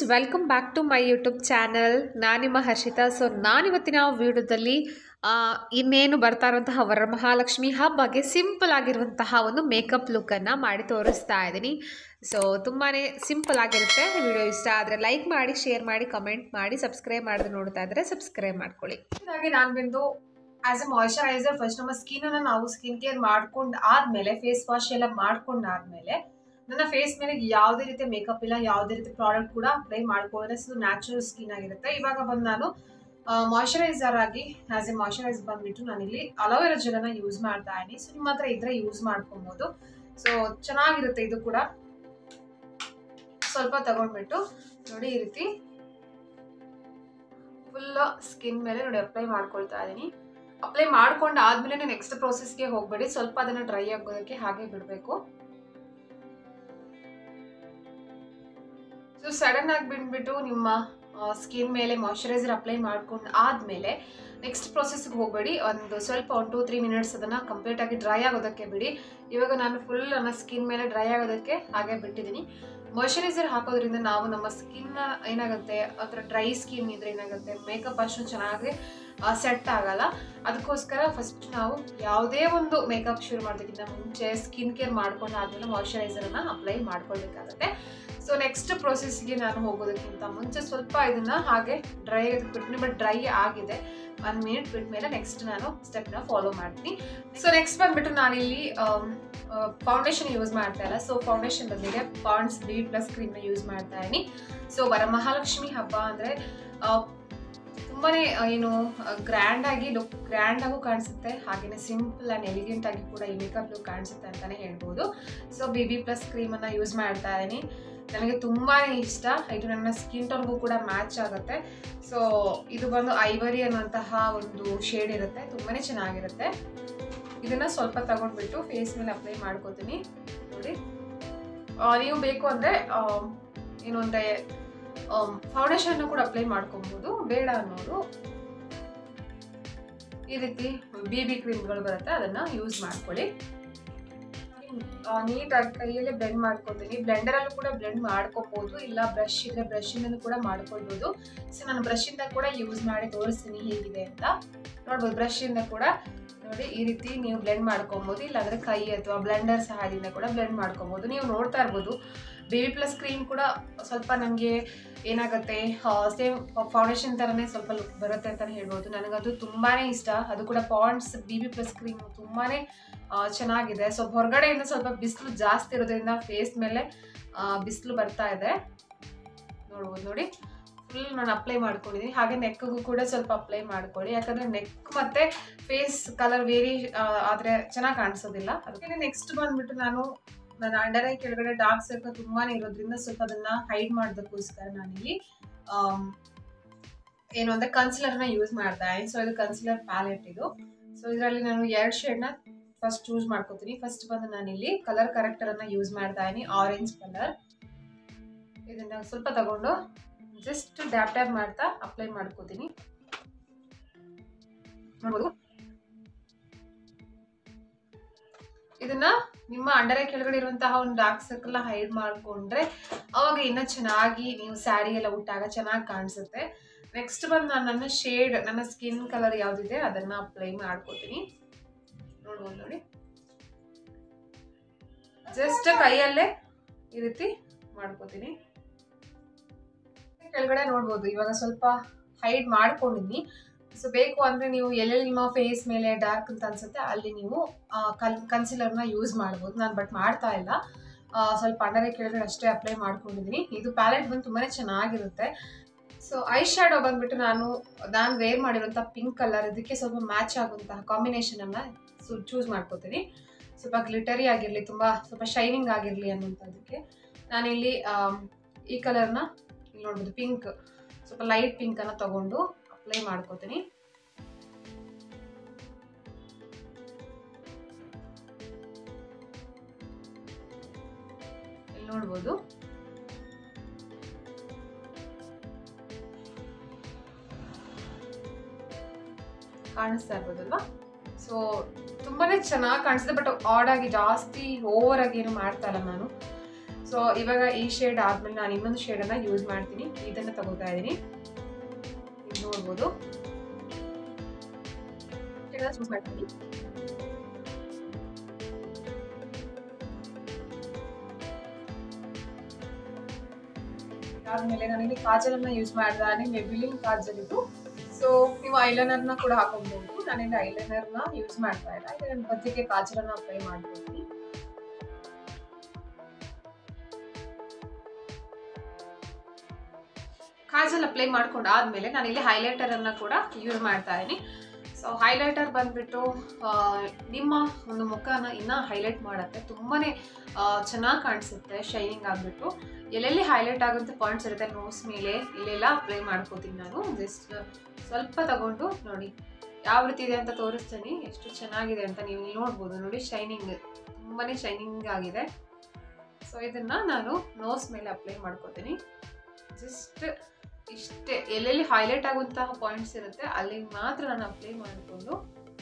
Welcome back to my YouTube channel. ನಾನು ನಿಮ್ಮ Harshita. So ನಾನಿವತ್ತಿನ ವಿಡಿಯೋದಲ್ಲಿ ಇನ್ನೇನು ಬರ್ತಾ ಇರುವಂತಹ ವರಮಹಾಲಕ್ಷ್ಮಿ ಹಬ್ಬಗೆ ಸಿಂಪಲ್ ಆಗಿರುವಂತಹ ಒಂದು ಮೇಕಪ್ ಲುಕ್ಕನ್ನು ಮಾಡಿ ತೋರಿಸ್ತಾ ಇದ್ದೀನಿ. ಸೊ ತುಂಬಾ ಸಿಂಪಲ್ ಆಗಿರುತ್ತೆ. ವಿಡಿಯೋ ಇಷ್ಟ ಆದರೆ ಲೈಕ್ ಮಾಡಿ, ಶೇರ್ ಮಾಡಿ, ಕಮೆಂಟ್ ಮಾಡಿ, ಸಬ್ಸ್ಕ್ರೈಬ್ ಮಾಡಿದ್ರೆ ನೋಡ್ತಾ ಇದ್ದರೆ ಸಬ್ಸ್ಕ್ರೈಬ್ ಮಾಡ್ಕೊಳ್ಳಿ. ಹಾಗೆ ನಾನು ಬಂದು ಆಸ್ ಎ ಮಾಯ್ಶ್ಚರೈಸರ್ ಫಸ್ಟ್ ನಮ್ಮ ಸ್ಕಿನ್ನನ್ನು ನಾವು ಸ್ಕಿನ್ ಕೇರ್ ಮಾಡ್ಕೊಂಡು ಆದಮೇಲೆ, ಫೇಸ್ ವಾಶ್ ಎಲ್ಲ ಮಾಡ್ಕೊಂಡಾದ್ಮೇಲೆ ನನ್ನ ಫೇಸ್ ಮೇಲೆ ಯಾವುದೇ ರೀತಿಯ ಮೇಕಪ್ ಇಲ್ಲ, ಯಾವುದೇ ರೀತಿ ಪ್ರಾಡಕ್ಟ್ ಕೂಡ ಅಪ್ಲೈ ಮಾಡ್ಕೊಂಡ್ರೆ ನ್ಯಾಚುರಲ್ ಸ್ಕಿನ್ ಆಗಿರುತ್ತೆ. ಇವಾಗ ಬಂದು ನಾನು ಮಾಯ್ಶ್ಚರೈಸರ್ ಆಗಿ ಆಸ್ ಎ ಮಾಯ್ಶ್ಚರೈಸರ್ ಬಂದ್ಬಿಟ್ಟು ನಾನಿಲ್ಲಿ ಅಲೋವೆರಾ ಜೆಲನ್ನು ಯೂಸ್ ಮಾಡ್ತಾ ಇದ್ದೀನಿ. ಸೊ ನಿಮ್ಮ ಹತ್ರ ಇದ್ರೆ ಯೂಸ್ ಮಾಡ್ಕೊಬೋದು. ಸೊ ಚೆನ್ನಾಗಿರುತ್ತೆ. ಇದು ಕೂಡ ಸ್ವಲ್ಪ ತಗೊಂಡ್ಬಿಟ್ಟು ನೋಡಿ, ಈ ರೀತಿ ಫುಲ್ ಸ್ಕಿನ್ ಮೇಲೆ ನೋಡಿ ಅಪ್ಲೈ ಮಾಡ್ಕೊಳ್ತಾ ಇದ್ದೀನಿ. ಅಪ್ಲೈ ಮಾಡ್ಕೊಂಡು ಆದ್ಮೇಲೆ ನೆಕ್ಸ್ಟ್ ಪ್ರೋಸೆಸ್ಗೆ ಹೋಗ್ಬೇಡಿ. ಸ್ವಲ್ಪ ಅದನ್ನು ಡ್ರೈ ಆಗೋದಕ್ಕೆ ಹಾಗೆ ಬಿಡಬೇಕು. ಸೊ ಸಡನ್ ಆಗಿ ಬಿಟ್ಬಿಟ್ಟು ನಿಮ್ಮ ಸ್ಕಿನ್ ಮೇಲೆ ಮಾಯ್ಶ್ಚರೈಸರ್ ಅಪ್ಲೈ ಮಾಡ್ಕೊಂಡು ಆದಮೇಲೆ ನೆಕ್ಸ್ಟ್ ಪ್ರೊಸೆಸ್ಗೆ ಹೋಗಬೇಡಿ. ಒಂದು ಸ್ವಲ್ಪ 1-2-3 ಮಿನಿಟ್ಸ್ ಅದನ್ನು ಕಂಪ್ಲೀಟ್ ಆಗಿ ಡ್ರೈ ಆಗೋದಕ್ಕೆ ಬಿಡಿ. ಇವಾಗ ನಾನು ಫುಲ್ ನನ್ನ ಸ್ಕಿನ್ ಮೇಲೆ ಡ್ರೈ ಆಗೋದಕ್ಕೆ ಹಾಗೆ ಬಿಟ್ಟಿದ್ದೀನಿ. ಮಾಯ್ಶ್ಚರೈಸರ್ ಹಾಕೋದ್ರಿಂದ ನಾವು ನಮ್ಮ ಸ್ಕಿನ್ ಏನಾಗುತ್ತೆ, ಅಥವಾ ಡ್ರೈ ಸ್ಕಿನ್ ಇದ್ರೆ ಏನಾಗುತ್ತೆ, ಮೇಕಪ್ ಅಷ್ಟು ಚೆನ್ನಾಗಿ ಸೆಟ್ ಆಗಲ್ಲ. ಅದಕ್ಕೋಸ್ಕರ ಫಸ್ಟ್ ನಾವು ಯಾವುದೇ ಒಂದು ಮೇಕಪ್ ಶುರು ಮಾಡೋದಕ್ಕಿಂತ ಮುಂಚೆ ಸ್ಕಿನ್ ಕೇರ್ ಮಾಡ್ಕೊಂಡು ಆದಮೇಲೆ ಮಾಯ್ಶ್ಚರೈಸರನ್ನು ಅಪ್ಲೈ ಮಾಡ್ಕೊಳ್ಬೇಕಾಗುತ್ತೆ. ಸೊ ನೆಕ್ಸ್ಟ್ ಪ್ರೊಸೆಸ್ಗೆ ನಾನು ಹೋಗೋದಕ್ಕಿಂತ ಮುಂಚೆ ಸ್ವಲ್ಪ ಇದನ್ನು ಹಾಗೆ ಡ್ರೈ ಬಿಟ್ಟು, ಬಟ್ ಡ್ರೈ ಆಗಿದೆ. 1 ಮಿನಿಟ್ ಬಿಟ್ಟ ಮೇಲೆ ನೆಕ್ಸ್ಟ್ ನಾನು ಸ್ಟೆಪ್ನ ಫಾಲೋ ಮಾಡ್ತೀನಿ. ಸೊ ನೆಕ್ಸ್ಟ್ ಬಂದ್ಬಿಟ್ಟು ನಾನಿಲ್ಲಿ ಫೌಂಡೇಶನ್ ಯೂಸ್ ಮಾಡ್ತಾ ಇಲ್ಲ. ಸೊ ಫೌಂಡೇಶನ್ ಬದಲಿಗೆ ಪಾಂಡ್ಸ್ BB+ ಕ್ರೀಮ್ನ ಯೂಸ್ ಮಾಡ್ತಾ ಇದ್ದೀನಿ. ಸೊ ವರಮಹಾಲಕ್ಷ್ಮಿ ಹಬ್ಬ ಅಂದರೆ ತುಂಬಾ ಏನು ಗ್ರ್ಯಾಂಡಾಗೂ ಕಾಣಿಸುತ್ತೆ, ಹಾಗೆಯೇ ಸಿಂಪಲ್ ಆ್ಯಂಡ್ ಎಲಿಗೆಂಟ್ ಆಗಿ ಕೂಡ ಈ ಮೇಕಪ್ ಲುಕ್ ಕಾಣಿಸುತ್ತೆ ಅಂತಲೇ ಹೇಳ್ಬೋದು. ಸೊ BB+ ಕ್ರೀಮನ್ನು ಯೂಸ್ ಮಾಡ್ತಾ ಇದ್ದೀನಿ. ನನಗೆ ತುಂಬಾ ಇಷ್ಟ. ಇದು ನನ್ನ ಸ್ಕಿನ್ ಟೋನ್ಗೂ ಕೂಡ ಮ್ಯಾಚ್ ಆಗುತ್ತೆ. ಸೊ ಇದು ಬಂದು ಐವರಿ ಅನ್ನುವಂತಹ ಒಂದು ಶೇಡ್ ಇರುತ್ತೆ, ತುಂಬಾ ಚೆನ್ನಾಗಿರುತ್ತೆ. ಇದನ್ನು ಸ್ವಲ್ಪ ತಗೊಂಡ್ಬಿಟ್ಟು ಫೇಸ್ ಮೇಲೆ ಅಪ್ಲೈ ಮಾಡ್ಕೋತೀನಿ. ನೋಡಿ, ನೀವು ಬೇಕು ಅಂದರೆ ಏನು ಅಂದರೆ ಫೌಂಡೇಶನ್ ಕೂಡ ಅಪ್ಲೈ ಮಾಡ್ಕೊಬೋದು. ಬೇಡ ಅನ್ನೋರು ಈ ರೀತಿ BB ಕ್ರೀಮ್ಗಳು ಬರುತ್ತೆ, ಅದನ್ನು ಯೂಸ್ ಮಾಡ್ಕೊಳ್ಳಿ. ನೀಟಾಗಿ ಕೈಯಲ್ಲೇ ಬ್ಲೆಂಡ್ ಮಾಡ್ಕೊತೀನಿ. ಬ್ಲೆಂಡರಲ್ಲೂ ಕೂಡ ಬ್ಲೆಂಡ್ ಮಾಡ್ಕೊಬೋದು, ಇಲ್ಲ ಬ್ರಷ್ ಇದ್ರೆ ಬ್ರಷಿಂದ ಕೂಡ ಮಾಡ್ಕೊಳ್ಬೋದು. ಸೊ ನಾನು ಬ್ರಷಿಂದ ಕೂಡ ಯೂಸ್ ಮಾಡಿ ತೋರಿಸ್ತೀನಿ ಹೇಗಿದೆ ಅಂತ. ನೋಡ್ಬೋದು, ಬ್ರಷಿಂದ ಕೂಡ ನೋಡಿ ಈ ರೀತಿ ನೀವು ಬ್ಲೆಂಡ್ ಮಾಡ್ಕೊಬೋದು, ಇಲ್ಲಾಂದರೆ ಕೈ ಅಥವಾ ಬ್ಲೆಂಡರ್ ಸಹಾಯದಿಂದ ಕೂಡ ಬ್ಲೆಂಡ್ ಮಾಡ್ಕೊಬೋದು. ನೀವು ನೋಡ್ತಾ ಇರ್ಬೋದು BB+ ಕ್ರೀಮ್ ಕೂಡ ಸ್ವಲ್ಪ ನಮಗೆ ಏನಾಗುತ್ತೆ, ಸೇಮ್ ಫೌಂಡೇಶನ್ ಥರನೇ ಸ್ವಲ್ಪ ಲುಕ್ ಬರುತ್ತೆ ಅಂತಲೇ ಹೇಳ್ಬೋದು. ನನಗದು ತುಂಬಾ ಇಷ್ಟ. ಅದು ಕೂಡ ಪಾಂಡ್ಸ್ BB+ ಕ್ರೀಮ್ ತುಂಬಾ ಚೆನ್ನಾಗಿದೆ. ಸೊ ಹೊರಗಡೆಯಿಂದ ಸ್ವಲ್ಪ ಬಿಸಿಲು ಜಾಸ್ತಿ ಇರೋದ್ರಿಂದ ಫೇಸ್ ಮೇಲೆ ಬಿಸಿಲು ಬರ್ತಾ ಇದೆ. ನೋಡ್ಬೋದು, ನೋಡಿ ಫುಲ್ ನಾನು ಅಪ್ಲೈ ಮಾಡ್ಕೊಂಡಿದ್ದೀನಿ. ಹಾಗೆ ನೆಕ್ಗೂ ಕೂಡ ಸ್ವಲ್ಪ ಅಪ್ಲೈ ಮಾಡ್ಕೊಳ್ಳಿ, ಯಾಕಂದರೆ ನೆಕ್ ಮತ್ತು ಫೇಸ್ ಕಲರ್ ವೇರಿ ಆದರೆ ಚೆನ್ನಾಗಿ ಕಾಣಿಸೋದಿಲ್ಲ. ಅದಕ್ಕೆ ನೆಕ್ಸ್ಟ್ ಬಂದುಬಿಟ್ಟು ನನ್ನ ಅಂಡರ್ ಐ ಕೆಳಗಡೆ ಡಾರ್ಕ್ ಸರ್ಕಲ್ ತುಂಬಾ ಇರೋದ್ರಿಂದ ಸ್ವಲ್ಪ ಅದನ್ನು ಹೈಡ್ ಮಾಡೋದಕ್ಕೋಸ್ಕರ ನಾನಿಲ್ಲಿ ಏನು ಅಂದರೆ ಕನ್ಸಿಲರ್ನ ಯೂಸ್ ಮಾಡ್ತಾ ಇದ್ದೀನಿ. ಸೊ ಇದು ಕನ್ಸಿಲರ್ ಪ್ಯಾಲೆಟ್ ಇದು. ಸೊ ಇದರಲ್ಲಿ ನಾನು 2 ಶೇಡ್ನ ಫಸ್ಟ್ ಚೂಸ್ ಮಾಡ್ಕೋತೀನಿ. ಫಸ್ಟ್ ಬಂದು ನಾನಿಲ್ಲಿ ಕಲರ್ ಕರೆಕ್ಟರನ್ನು ಯೂಸ್ ಮಾಡ್ತಾ ಇದ್ದೀನಿ, ಆರೆಂಜ್ ಕಲರ್. ಇದನ್ನು ಸ್ವಲ್ಪ ತಗೊಂಡು ಜಸ್ಟ್ ಟ್ಯಾಪ್ ಮಾಡ್ತಾ ಅಪ್ಲೈ ಮಾಡ್ಕೋತೀನಿ. ನೋಡ್ಬೋದು, ಇದನ್ನ ನಿಮ್ಮ ಅಂಡರ್ ಐ ಕೆಳಗಡೆ ಇರುವಂತಹ ಒಂದು ಡಾರ್ಕ್ ಸರ್ಕಲ್ನ ಹೈಡ್ ಮಾಡಿಕೊಂಡ್ರೆ ಅವಾಗ ಇನ್ನೂ ಚೆನ್ನಾಗಿ ನೀವು ಸ್ಯಾರಿ ಎಲ್ಲ ಉಟ್ಟಾಗ ಚೆನ್ನಾಗಿ ಕಾಣಿಸುತ್ತೆ. ನೆಕ್ಸ್ಟ್ ಬಂದು ನಾನು ನನ್ನ ಶೇಡ್, ನನ್ನ ಸ್ಕಿನ್ ಕಲರ್ ಯಾವುದಿದೆ ಅದನ್ನು ಅಪ್ಲೈ ಮಾಡ್ಕೋತೀನಿ. ನೋಡ್ಬೋದು, ನೋಡಿ ಜಸ್ಟ್ ಕೈಯಲ್ಲೇ ಈ ರೀತಿ ಮಾಡ್ಕೋತೀನಿ. ಕೆಳಗಡೆ ನೋಡ್ಬೋದು ಇವಾಗ ಸ್ವಲ್ಪ ಹೈಡ್ ಮಾಡ್ಕೊಂಡಿದ್ದೀನಿ. ಸೊ ಬೇಕು ಅಂದರೆ ನೀವು ಎಲ್ಲೆಲ್ಲಿ ನಿಮ್ಮ ಫೇಸ್ ಮೇಲೆ ಡಾರ್ಕ್ ಅಂತ ಅನ್ಸುತ್ತೆ ಅಲ್ಲಿ ನೀವು ಕನ್ಸಿಲರ್ನ ಯೂಸ್ ಮಾಡ್ಬೋದು. ನಾನು ಬಟ್ ಮಾಡ್ತಾ ಇಲ್ಲ, ಸ್ವಲ್ಪ ಅಂಡರ್ ಐ ಕೆಳಗಡೆ ಅಷ್ಟೇ ಅಪ್ಲೈ ಮಾಡ್ಕೊಂಡಿದ್ದೀನಿ. ಇದು ಪ್ಯಾಲೆಟ್ ಬಂದು ತುಂಬಾ ಚೆನ್ನಾಗಿರುತ್ತೆ. ಸೊ ಐ ಶ್ಯಾಡೋ ಬಂದ್ಬಿಟ್ಟು ನಾನು ವೇರ್ ಮಾಡಿರುವಂಥ ಪಿಂಕ್ ಕಲರ್, ಇದಕ್ಕೆ ಸ್ವಲ್ಪ ಮ್ಯಾಚ್ ಆಗುವಂತಹ ಕಾಂಬಿನೇಷನನ್ನು ಚೂಸ್ ಮಾಡ್ಕೋತೀನಿ. ಸ್ವಲ್ಪ ಗ್ಲಿಟರಿ ಆಗಿರಲಿ, ಸ್ವಲ್ಪ ಶೈನಿಂಗ್ ಆಗಿರಲಿ ಅನ್ನೋಂಥದ್ದಕ್ಕೆ ನಾನಿಲ್ಲಿ ಈ ಕಲರ್ನ ಇಲ್ಲಿ ನೋಡ್ಬೋದು, ಪಿಂಕ್, ಸ್ವಲ್ಪ ಲೈಟ್ ಪಿಂಕನ್ನು ತಗೊಂಡು ಅಪ್ಲೈ ಮಾಡ್ಕೋತೀನಿ. ಇಲ್ಲಿ ನೋಡ್ಬೋದು, ಕಾಣಿಸ್ತಾ ಇರ್ಬೋದಲ್ವಾ. ಸೊ ತುಂಬಾ ಚೆನ್ನಾಗಿ ಕಾಣಿಸುತ್ತೆ, ಬಟ್ ಆಡ್ ಆಗಿ ಜಾಸ್ತಿ ಓವರ್ ಆಗಿ ಏನು ಮಾಡ್ತಾ ಇಲ್ಲ ನಾನು. ಸೊ ಇವಾಗ ಈ ಶೇಡ್ ಆದ್ಮೇಲೆ ನಾನು ಇನ್ನೊಂದು ಶೇಡನ್ನು ಯೂಸ್ ಮಾಡ್ತೀನಿ. ಇದನ್ನು ತಗೋತಾ ಇದ್ದೀನಿ, ನೋಡ್ಬೋದು. ಚೂಸ್ ಮಾಡ್ತೀನಿ. ಆದ್ಮೇಲೆ ನಾನಿಲ್ಲಿ ಕಾಜಲನ್ನ ಯೂಸ್ ಮಾಡಿದ್ರೆ ಮೆಬಿಲಿನ್ ಕಾಜಲ್ ಇದು. ಸೊ ನೀವು ಐಲೈನರ್ನ ಕೂಡ ಹಾಕೋಬಹುದು. ನಾನಿಲ್ಲಿ ಐಲೈನರ್ನ ಯೂಸ್ ಮಾಡ್ತಾ ಇಲ್ಲ, ಈಗ ನನ್ನ ಬದಿಗೆ ಕಾಜಲನ್ನ ಅಪ್ಲೈ ಮಾಡ್ತೀನಿ. ಕಾಜಲ್ ಅಪ್ಲೈ ಮಾಡ್ಕೊಂಡು ಆದ್ಮೇಲೆ ನಾನಿಲ್ಲಿ ಹೈಲೈಟರ್ ಅನ್ನ ಕೂಡ ಯೂಸ್ ಮಾಡ್ತಾ ಇದ್ದೀನಿ. ಸೊ ಹೈಲೈಟರ್ ಬಂದ್ಬಿಟ್ಟು ನಿಮ್ಮ ಒಂದು ಮುಖನ ಇನ್ನೂ ಹೈಲೈಟ್ ಮಾಡುತ್ತೆ, ತುಂಬಾನೇ ಚೆನ್ನಾಗಿ ಕಾಣಿಸುತ್ತೆ, ಶೈನಿಂಗ್ ಆಗಿಬಿಟ್ಟು. ಎಲ್ಲೆಲ್ಲಿ ಹೈಲೈಟ್ ಆಗುವಂಥ ಪಾಯಿಂಟ್ಸ್ ಇರುತ್ತೆ ನೋಸ್ ಮೇಲೆ ಇಲ್ಲೆಲ್ಲ ಅಪ್ಲೈ ಮಾಡ್ಕೋತೀನಿ ನಾನು. ಜಸ್ಟ್ ಸ್ವಲ್ಪ ತಗೊಂಡು ನೋಡಿ ಯಾವ ರೀತಿ ಇದೆ ಅಂತ ತೋರಿಸ್ತೀನಿ, ಎಷ್ಟು ಚೆನ್ನಾಗಿದೆ ಅಂತ ನೀವು ನೋಡ್ಬೋದು. ನೋಡಿ ಶೈನಿಂಗ್, ತುಂಬಾನೇ ಶೈನಿಂಗ್ ಆಗಿದೆ. ಸೊ ಇದನ್ನ ನಾನು ನೋಸ್ ಮೇಲೆ ಅಪ್ಲೈ ಮಾಡ್ಕೋತೀನಿ. ಜಸ್ಟ್ ಇಷ್ಟೇ, ಎಲ್ಲೆಲ್ಲಿ ಹೈಲೈಟ್ ಆಗುವಂತಹ ಪಾಯಿಂಟ್ಸ್ ಇರುತ್ತೆ ಅಲ್ಲಿ ಮಾತ್ರ ನಾನು ಅಪ್ಲೈ ಮಾಡಿಕೊಂಡು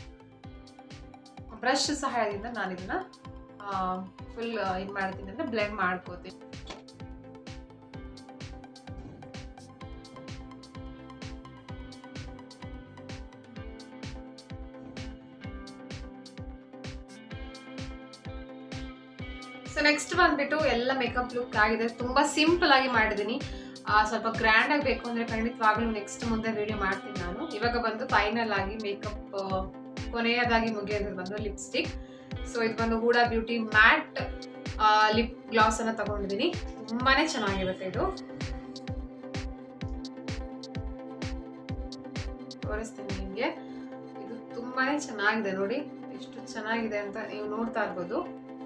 ಬ್ರಷ್ ಸಹಾಯದಿಂದ ನಾನು ಇದನ್ನ ಫುಲ್ ಏನು ಮಾಡ್ತೀನಿ ಅಂದರೆ ಬ್ಲೆಂಡ್ ಮಾಡ್ಕೋತೀನಿ. ಸೊ ನೆಕ್ಸ್ಟ್ ಬಂದ್ಬಿಟ್ಟು ಎಲ್ಲ ಮೇಕಪ್ ಲುಕ್ ಆಗಿದೆ, ತುಂಬಾ ಸಿಂಪಲ್ ಆಗಿ ಮಾಡಿದ್ದೀನಿ. ಸ್ವಲ್ಪ ಗ್ರ್ಯಾಂಡ್ ಆಗಿ ಬೇಕು ಅಂದರೆ ಖಂಡಿತವಾಗ್ಲೂ ನೆಕ್ಸ್ಟ್ ಮುಂದೆ ವಿಡಿಯೋ ಮಾಡ್ತೀನಿ ನಾನು. ಇವಾಗ ಬಂದು ಫೈನಲ್ ಆಗಿ ಮೇಕಪ್ ಕೊನೆಯದಾಗಿ ಮುಗಿಯೋದು ಬಂದು ಲಿಪ್ಸ್ಟಿಕ್. ಸೊ ಇದು ಬಂದು Huda beauty matte lip gloss ಅನ್ನ ತಗೊಂಡಿದ್ದೀನಿ, ತುಂಬಾನೇ ಚೆನ್ನಾಗಿರುತ್ತೆ ಇದು. ತೋರಿಸ್ತೀನಿ ನಿಮಗೆ, ಇದು ತುಂಬಾನೇ ಚೆನ್ನಾಗಿದೆ. ನೋಡಿ ಎಷ್ಟು ಚೆನ್ನಾಗಿದೆ ಅಂತ ನೀವು ನೋಡ್ತಾ ಇರ್ಬೋದು.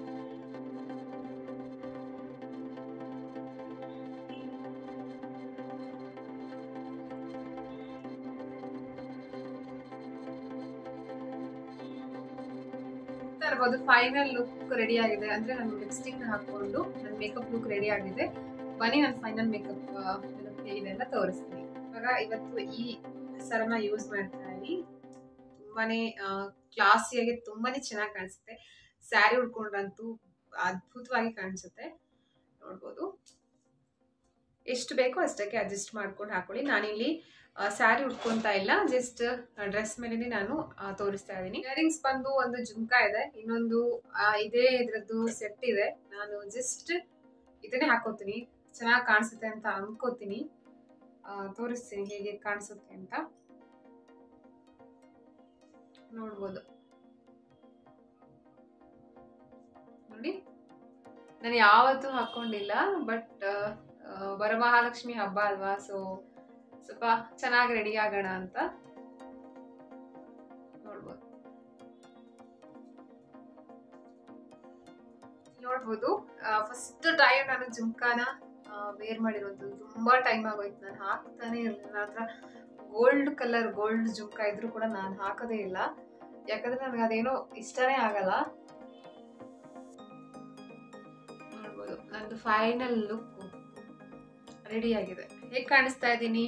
ಫೈನಲ್ ಲುಕ್ ರೆಡಿ ಆಗಿದೆ, ಅಂದ್ರೆ ನಾನು ಲಿಪ್ಸ್ಟಿಕ್ ಹಾಕೊಂಡು ನನ್ನ ಮೇಕಪ್ ಲುಕ್ ರೆಡಿ ಆಗಿದೆ. ಬನ್ನಿ ನಾನು ಫೈನಲ್ ಮೇಕಪ್ ಹೇಗಿದೆ ಅಂತ ತೋರಿಸ್ತೀನಿ. ಇವಾಗ ಇವತ್ತು ಈ ಸರನ ಯೂಸ್ ಮಾಡ್ತಾ ಇದ್ದೀನಿ, ತುಂಬಾನೇ ಕ್ಲಾಸಿಯಾಗಿ ತುಂಬಾನೇ ಚೆನ್ನಾಗಿ ಕಾಣಿಸುತ್ತೆ. ಸ್ಯಾರಿ ಉಟ್ಕೊಂಡ್ರಂತೂ ಅದ್ಭುತವಾಗಿ ಕಾಣಿಸುತ್ತೆ, ನೋಡ್ಬೋದು. ಎಷ್ಟು ಬೇಕೋ ಅಷ್ಟಕ್ಕೆ ಅಡ್ಜಸ್ಟ್ ಮಾಡ್ಕೊಂಡು ಹಾಕೊಳ್ಳಿ. ನಾನಿಲ್ಲಿ ಸ್ಯಾರಿ ಉಟ್ಕೊಂತ ಇಲ್ಲ, ಜಸ್ಟ್ ಡ್ರೆಸ್ ಮೇಲೆ ನಾನು ತೋರಿಸ್ತಾ ಇದ್ದೀನಿ. ಇಯರಿಂಗ್ಸ್ ಬಂದು ಒಂದು ಜುಮ್ಕಾ ಇದೆ, ಇನ್ನೊಂದು ಇದೇ ಇದ್ರದ್ದು ಸೆಟ್ ಇದೆ. ನಾನು ಜಸ್ಟ್ ಇದನ್ನೇ ಹಾಕೋತೀನಿ, ಚೆನ್ನಾಗಿ ಕಾಣಿಸುತ್ತೆ ಅಂತ ಅನ್ಕೋತೀನಿ. ತೋರಿಸ್ತೀನಿ ಹೇಗೆ ಕಾಣಿಸುತ್ತೆ ಅಂತ, ನೋಡ್ಬೋದು. ನೋಡಿ ನಾನು ಯಾವತ್ತೂ ಹಾಕೊಂಡಿಲ್ಲ, ಬಟ್ ವರಮಹಾಲಕ್ಷ್ಮಿ ಹಬ್ಬ ಅಲ್ವಾ, ಸೊ ಸ್ವಲ್ಪ ಚೆನ್ನಾಗಿ ರೆಡಿ ಆಗೋಣ ಅಂತ. ನೋಡ್ಬೋದು ಫಸ್ಟ್ ಟೈಮ್ ನಾನು ಜುಮ್ಕಾನ ವೇರ್ ಮಾಡಿರೋದು. ತುಂಬಾ ಟೈಮ್ ಆಗೋಯ್ತು, ನಾನು ಹಾಕ್ತಾನೆ ಇರಲಿಲ್ಲ. ನನ್ನ ಹತ್ರ ಗೋಲ್ಡ್ ಜುಮ್ಕಾ ಇದ್ರೂ ಕೂಡ ನಾನು ಹಾಕೋದೇ ಇಲ್ಲ, ಯಾಕಂದ್ರೆ ನನಗೆ ಅದೇನೋ ಇಷ್ಟನೇ ಆಗಲ್ಲ. ನೋಡ್ಬೋದು ನಂದು ಫೈನಲ್ ಲುಕ್ ರೆಡಿ ಆಗಿದೆ. ಹೇಗೆ ಕಾಣಿಸ್ತಾ ಇದ್ದೀನಿ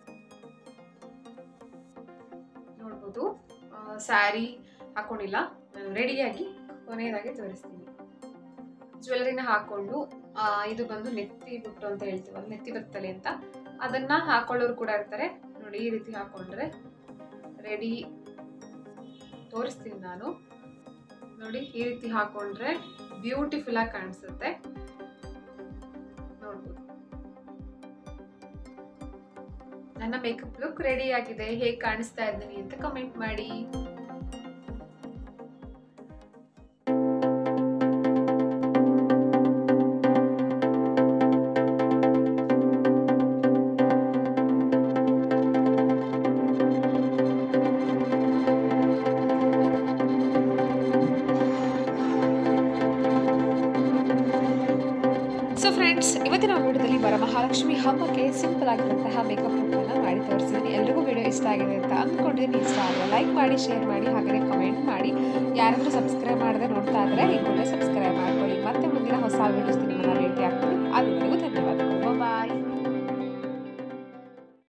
ನೋಡ್ಬೋದು. ಸ್ಯಾರಿ ಹಾಕೊಂಡಿಲ್ಲ, ನಾನು ರೆಡಿಯಾಗಿ ಕೊನೆಯದಾಗಿ ತೋರಿಸ್ತೀನಿ. ಜ್ಯುವೆಲರಿನ ಹಾಕೊಂಡು, ಇದು ಬಂದು ನೆತ್ತಿ ಬುಟ್ಟು ಅಂತ ಹೇಳ್ತೀವಲ್ಲ, ನೆತ್ತಿ ಬತ್ತಲೆ ಅಂತ, ಅದನ್ನ ಹಾಕೊಳ್ಳೋರು ಕೂಡ ಇರ್ತಾರೆ. ನೋಡಿ ಈ ರೀತಿ ಹಾಕೊಂಡ್ರೆ ರೆಡಿ. ತೋರಿಸ್ತೀನಿ ನಾನು, ನೋಡಿ ಈ ರೀತಿ ಹಾಕೊಂಡ್ರೆ ಬ್ಯೂಟಿಫುಲ್ ಆಗಿ ಕಾಣಿಸುತ್ತೆ, ನೋಡ್ಬೋದು. ನನ್ನ ಮೇಕಪ್ ಲುಕ್ ರೆಡಿ ಆಗಿದೆ. ಹೇಗೆ ಕಾಣಿಸ್ತಾ ಇದ್ದೀನಿ ಅಂತ ಕಮೆಂಟ್ ಮಾಡಿ. ಸೊ ಫ್ರೆಂಡ್ಸ್, ಇವತ್ತಿನ ವಿಡಿಯೋದಲ್ಲಿ ವರಮಹಾಲಕ್ಷ್ಮಿ ಹಬ್ಬಕ್ಕೆ ಸಿಂಪಲ್ ಆಗಿರುವಂತಹ ಮೇಕಪ್ ಲುಕ್ಕನ್ನು ಮಾಡಿ ತೋರಿಸಿದ್ದೀನಿ. ಎಲ್ರಿಗೂ ವಿಡಿಯೋ ಇಷ್ಟ ಆಗಿದೆ ಅಂತ ಅಂದ್ಕೊಂಡಿದ್ದೀನಿ. ಇಷ್ಟ ಆದರೆ ಲೈಕ್ ಮಾಡಿ, ಶೇರ್ ಮಾಡಿ, ಹಾಗೆ ಕಮೆಂಟ್ ಮಾಡಿ. ಯಾರಾದರೂ ಸಬ್ಸ್ಕ್ರೈಬ್ ಮಾಡದೆ ನೋಡ್ತಾ ಇದ್ದರೆ ಈ ಕೂಡಲೇ ಸಬ್ಸ್ಕ್ರೈಬ್ ಮಾಡ್ಕೊಳ್ಳಿ. ಮತ್ತೆ ಮುಂದಿನ ಹೊಸ ವಿಡಿಯೋಸ್ ನಿಮ್ಮನ್ನು ಭೇಟಿ ಆಗ್ತೀನಿ. ಅಲ್ಲಿವರೆಗೂ ಧನ್ಯವಾದ.